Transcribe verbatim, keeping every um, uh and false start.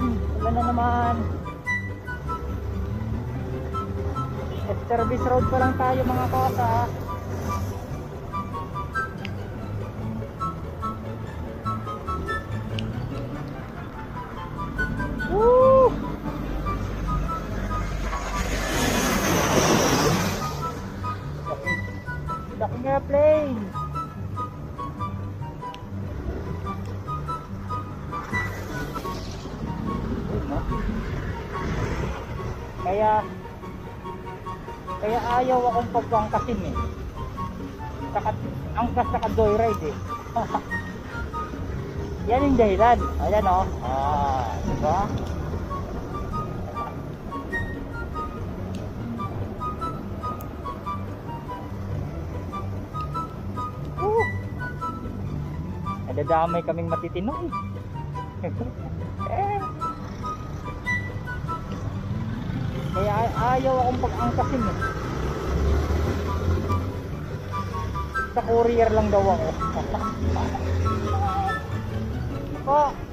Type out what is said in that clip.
ulan. Ulan na naman. At service road pa lang tayo mga kosa. Woo! Laking airplane. Kaya Kaya ayaw akong pagpangkasin eh. Saka, angkas saka joyride eh. Yan yung dahilan. Ayan o. Oh. Ah, diba? Woo! Nadadamay kaming matitino eh. Eh. Kaya ayaw akong pag-angkasin eh. Sa courier lang daw ako. Oh.